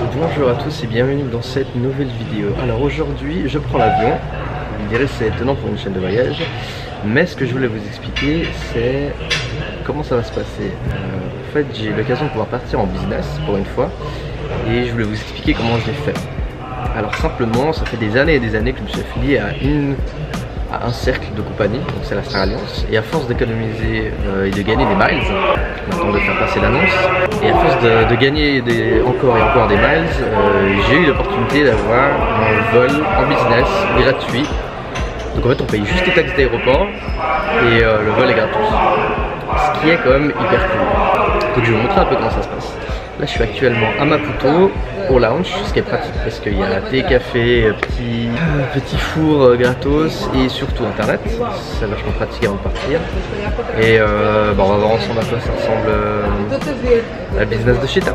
Bonjour à tous et bienvenue dans cette nouvelle vidéo. Alors aujourd'hui je prends l'avion. Vous me direz c'est étonnant pour une chaîne de voyage, mais ce que je voulais vous expliquer c'est comment ça va se passer. En fait j'ai eu l'occasion de pouvoir partir en business pour une fois et je voulais vous expliquer comment je l'ai fait. Alors simplement ça fait des années et des années que je me suis affilié à un cercle de compagnie, donc c'est la Star Alliance, et à force d'économiser et de gagner des miles, maintenant de faire passer l'annonce, et à force de gagner encore et encore des miles, j'ai eu l'opportunité d'avoir un vol en business gratuit. Donc en fait on paye juste les taxes d'aéroport et le vol est gratuit, ce qui est quand même hyper cool. Donc je vais vous montrer un peu comment ça se passe. Là je suis actuellement à Maputo au lounge, ce qui est pratique parce qu'il y a thé, café, petit four gratos et surtout internet. C'est vachement pratique avant de partir. Et on va voir ensemble à quoi ça ressemble la business de chez TAP.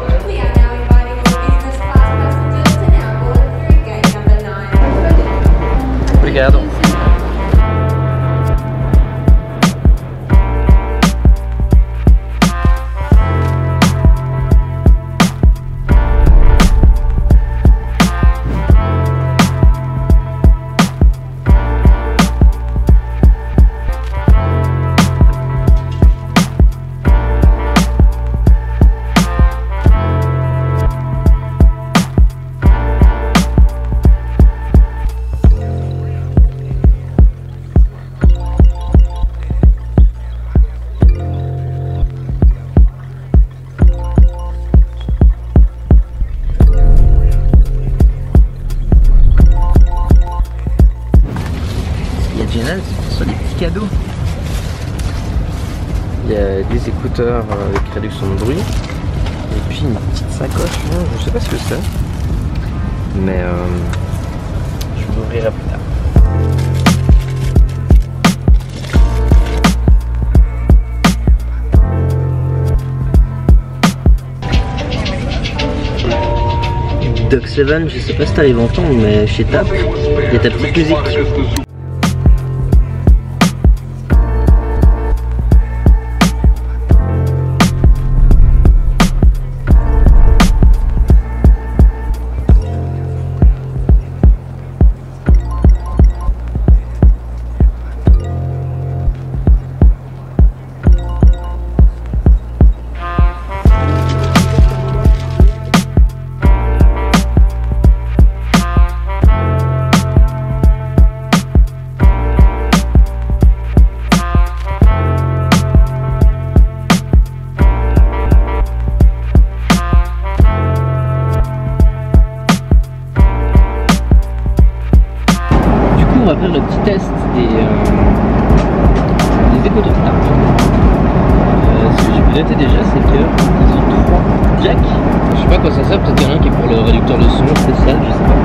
Obrigado. Sur des petits cadeaux. Il y a des écouteurs avec réduction de bruit et puis une petite sacoche, je sais pas ce que c'est, mais je vous l'ouvrirai plus tard. Doc 7, je sais pas si t'arrives à entendre, mais chez TAP, il y a ta petite musique. On va faire le petit test des écouteurs TAP. Ce que j'ai pu noter déjà, c'est qu'ils ont 3 jacks. Je sais pas à quoi ça sert, peut-être qu'il y en a un qui est pour le réducteur de son spécial, je sais pas.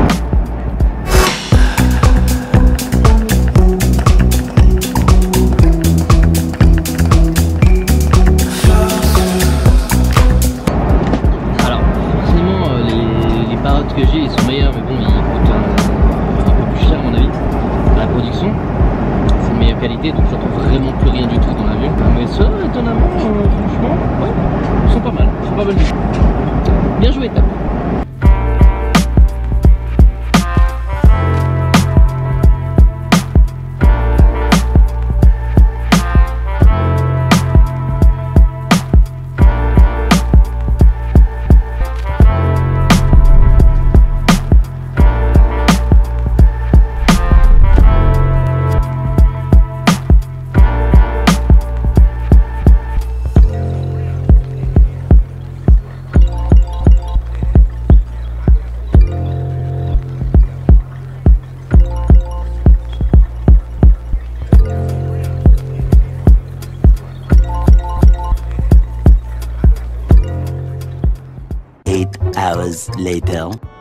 Alors, forcément, les parottes que j'ai, ils sont meilleurs, mais bon, ils coûtent à mon avis, la production c'est de meilleure qualité, donc j'entends vraiment plus rien du tout dans l'avion, mais ça étonnamment franchement ouais, ils sont pas mal du tout. Bien joué TAP. Hours later.